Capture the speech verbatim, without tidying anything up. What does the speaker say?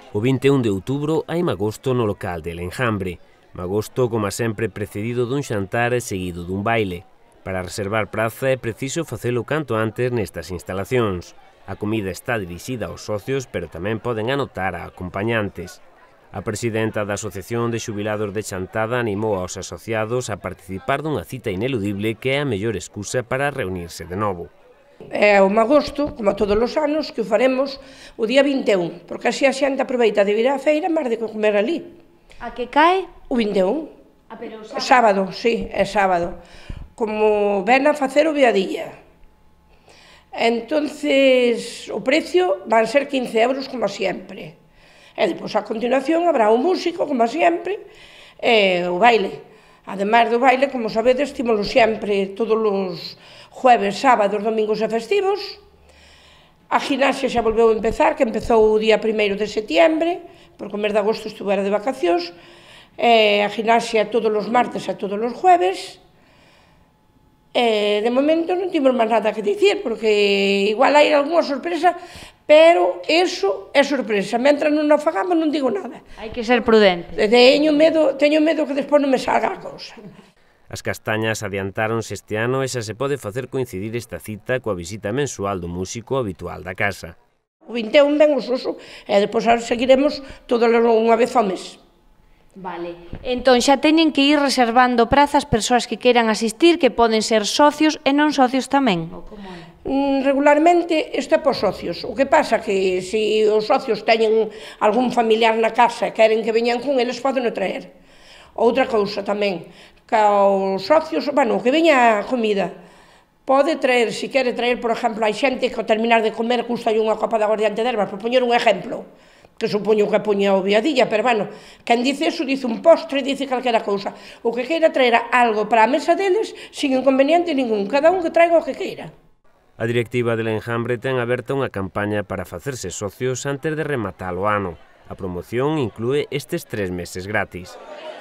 O vinte e un de outubro hai magosto no local del Enjambre. Magosto, como sempre, precedido dun xantar e seguido dun baile. Para reservar praza é preciso facelo canto antes nestas instalacións. A comida está dirixida aos socios, pero tamén poden anotar a acompañantes. A presidenta da Asociación de Xubilados de Chantada animou aos asociados a participar dunha cita ineludible que é a mellor excusa para reunirse de novo. É o magosto, como todos os anos, que o faremos o día vinte e un, porque así a xente aproveita de vir á feira máis de comer ali. A que cae? O vinte e un. Ah, pero o sábado. Sábado, sí, é sábado. Como ven a facer o viadilla. Entonces, o precio van ser quince euros, como sempre. E depois, a continuación, habrá un músico, como sempre, e o baile. Ademais do baile, como sabedes, tímolo sempre todos os jueves, sábados, domingos e festivos. A gimnasia xa volveu a empezar, que empezou o día primeiro de setiembre, porque o mes de agosto estuvera de vacacións. E a gimnasia todos os martes e todos os jueves. E de momento non timos máis nada que dicir, porque igual hai algunha sorpresa, pero eso é sorpresa. Mentre non o fagamos non digo nada. Hai que ser prudente. Teño medo, teño medo que despois non me salga a cousa. As castañas adiantáronse este ano e xa se pode facer coincidir esta cita coa visita mensual do músico habitual da casa. O vinte e un ven o Suso e depois seguiremos toda unha vez ao mes. Vale, entón xa teñen que ir reservando prazas persoas que queiran asistir, que poden ser socios e non socios tamén? Regularmente isto é por socios. O que pasa que se os socios teñen algún familiar na casa e queren que veñan con eles, poden o traer. Outra cousa tamén, que os socios, bueno, que veña a comida, pode traer, se quere traer, por exemplo, hai xente que ao terminar de comer gusta unha copa de aguardiente de ervas, por poñer un exemplo, que supoño que poña o viadilla, pero bueno, quen dice eso, dice un postre, dice calquera cousa. O que queira traer algo para a mesa deles, sin inconveniente ningún, cada un que traiga o que queira. A directiva del Enjambre ten aberta unha campaña para facerse socios antes de rematar o ano. A promoción inclúe estes tres meses gratis.